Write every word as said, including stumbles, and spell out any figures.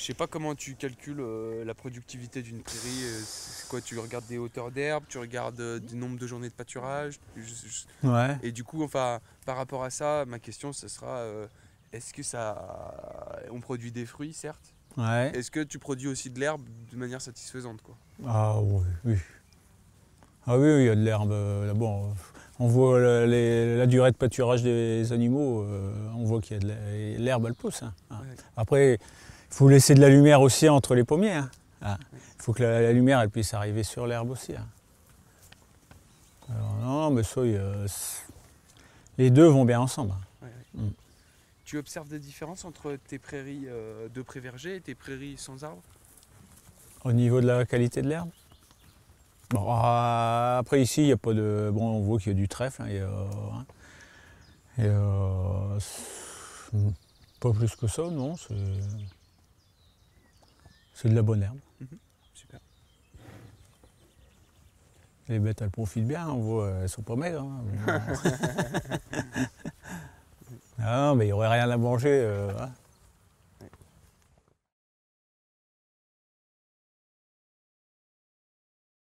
Je sais pas comment tu calcules euh, la productivité d'une prairie. euh, C'est quoi? Tu regardes des hauteurs d'herbe, tu regardes euh, du nombre de journées de pâturage. je- je- Ouais. Et du coup, enfin, par rapport à ça, ma question, ce sera euh, est-ce que ça. On produit des fruits, certes. Ouais. Est-ce que tu produis aussi de l'herbe de manière satisfaisante, quoi? Ah oui, oui. Ah oui, oui, il y a de l'herbe. euh, là, bon, on voit la, les- la durée de pâturage des animaux, euh, on voit qu'il y a de la- l'herbe, elle pousse, hein. Ah. Ouais, Après, il faut laisser de la lumière aussi entre les pommiers, hein. Ah. ouais. Il faut que la, la lumière elle puisse arriver sur l'herbe aussi, hein. Alors, non, mais ça, il y a- les deux vont bien ensemble, hein. Ouais, ouais. Mm. Tu observes des différences entre tes prairies euh, de pré-verger et tes prairies sans arbres? Au niveau de la qualité de l'herbe. Bon, ah, après ici, il y a pas de. Bon, on voit qu'il y a du trèfle, hein, il y a, hein. Et, euh, c'est- pas plus que ça, non. C'est c'est de la bonne herbe. Mhm. Super. Les bêtes, elles profitent bien, on voit, elles sont pas maigres, hein. Ah non, mais il n'y aurait rien à manger, euh, hein.